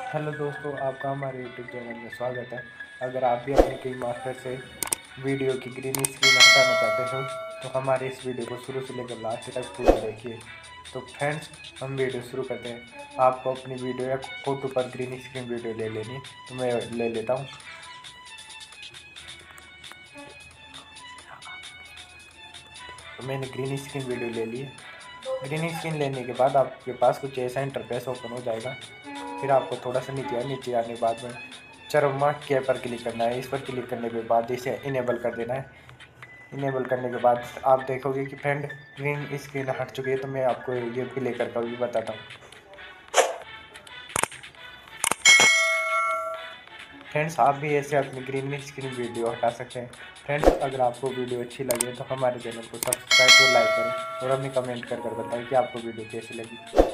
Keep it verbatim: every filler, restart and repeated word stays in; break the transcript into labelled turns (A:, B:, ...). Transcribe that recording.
A: Hello दोस्तों, आपका हमारे यूट्यूब चैनल में स्वागत है। अगर आप भी अपने किंग मास्टर से वीडियो की ग्रीन स्क्रीन हटाना चाहते हो तो हमारे इस वीडियो को शुरू से लेकर लास्ट तक पूरा देखिए। तो फ्रेंड्स, हम वीडियो शुरू करते हैं। आपको अपनी वीडियो या फोटो पर ग्रीन स्क्रीन वीडियो ले लेनी है, तो मैं ले लेता हूँ। तो मैंने ग्रीन स्क्रीन वीडियो ले ली है। ग्रीन स्क्रीन लेने के बाद आपके पास कुछ ऐसा इंटरफेस ओपन हो जाएगा। फिर आपको थोड़ा सा नीचे नीचे आने के बाद में चरमा के पर क्लिक करना है। इस पर क्लिक करने के बाद इसे इनेबल कर देना है। इनेबल करने के बाद आप देखोगे कि फ्रेंड ग्रीन स्क्रीन हट चुकी है। तो मैं आपको ये प्ले करता हुआ बताता हूँ। फ्रेंड्स, आप भी ऐसे अपनी ग्रीन स्क्रीन वीडियो हटा सकते हैं। फ्रेंड्स, अगर आपको वीडियो अच्छी लगे तो हमारे चैनल को सब्सक्राइब और लाइक करें और हमें कमेंट कर कर बताएं कि आपको वीडियो कैसी लगी।